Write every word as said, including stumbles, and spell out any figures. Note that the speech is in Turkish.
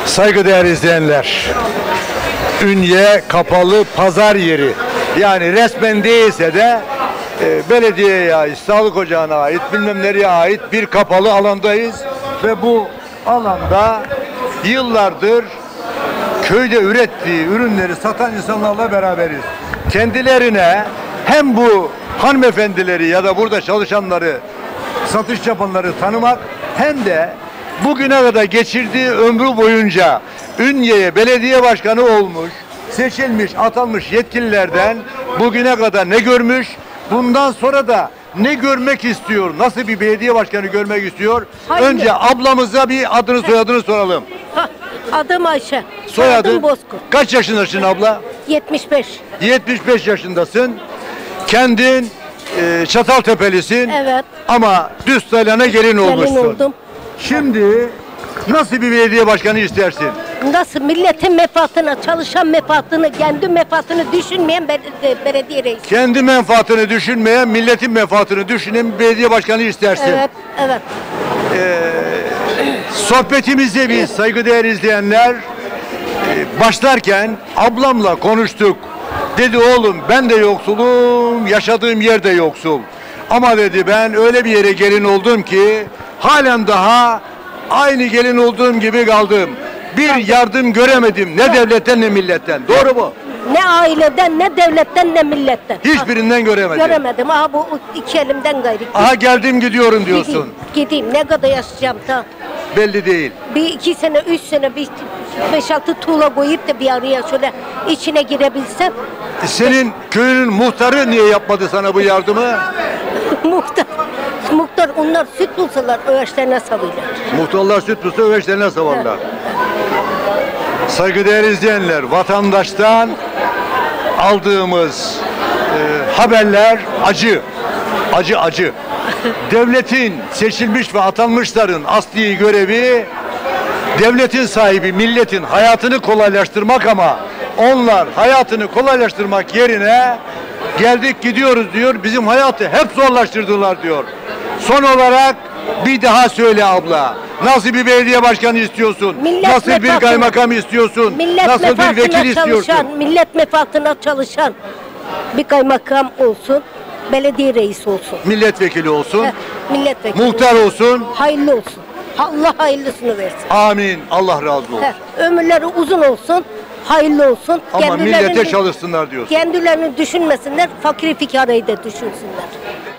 Saygıdeğer izleyenler, Ünye kapalı pazar yeri, yani resmen değilse de e, belediyeye ait, sağlık ocağına ait, bilmem nereye ait bir kapalı alandayız ve bu alanda yıllardır köyde ürettiği ürünleri satan insanlarla beraberiz. Kendilerine hem bu hanımefendileri ya da burada çalışanları, satış yapanları tanımak, hem de bugüne kadar geçirdiği ömrü boyunca Ünye'ye belediye başkanı olmuş, seçilmiş, atanmış yetkililerden bugüne kadar ne görmüş, bundan sonra da ne görmek istiyor, nasıl bir belediye başkanı görmek istiyor? Hayır. Önce ablamıza bir adını soyadını soralım. Hah, adım Ayşe. Soyadı? Soyadım Bozkurt. Kaç yaşındasın abla? yetmiş beş. yetmiş beş yaşındasın. Kendin e, Çataltepelisin. Evet. Ama Düstalyan'a gelin Gelin olmuşsun. oldum. Şimdi nasıl bir belediye başkanı istersin? Nasıl milletin menfaatine, çalışan menfaatini, kendi menfaatini düşünmeyen be- belediye reisi. Kendi menfaatini düşünmeyen, milletin menfaatini düşünen bir belediye başkanı istersin. Evet, evet. Sohbetimize biz saygıdeğer izleyenler e, başlarken ablamla konuştuk. Dedi oğlum ben de yoksulum, yaşadığım yer de yoksul. Ama dedi ben öyle bir yere gelin oldum ki halen daha aynı gelin olduğum gibi kaldım. Bir yardım göremedim ne devletten ne milletten. Doğru mu? Ne aileden, ne devletten, ne milletten. Hiçbirinden göremedim. Göremedim. Aha bu iki elimden gayrı. Aha geldim gidiyorum diyorsun. Gideyim, gideyim. Ne kadar yaşayacağım ta. Belli değil. Bir iki sene, üç sene, bir beş altı tuğla koyup da bir araya şöyle içine girebilsem. Senin köyünün muhtarı niye yapmadı sana bu yardımı? Muhtar, muhtar onlar süt bulsalar öğeçlerine savuylar. Muhtarlar süt bulsa öveçlerine savarlar. Saygıdeğer izleyenler, vatandaştan aldığımız e, haberler acı. Acı acı. Devletin seçilmiş ve atanmışların asli görevi devletin sahibi milletin hayatını kolaylaştırmak, ama onlar hayatını kolaylaştırmak yerine geldik gidiyoruz diyor, bizim hayatı hep zorlaştırdılar diyor. Son olarak bir daha söyle abla. Nasıl bir belediye başkanı istiyorsun? Millet nasıl bir menfaatine- kaymakam istiyorsun? Millet nasıl bir menfaatine vekil çalışan, istiyorsun? millet menfaatine çalışan bir kaymakam olsun, belediye reisi olsun. Milletvekili olsun, Heh, milletvekili muhtar olsun. hayırlı olsun. Allah hayırlısını versin. Amin. Allah razı olsun. Heh, ömürleri uzun olsun, hayırlı olsun. Ama Kendilerini- millete çalışsınlar diyorsun. Kendilerini düşünmesinler, fakir fikarayı da düşünsünler.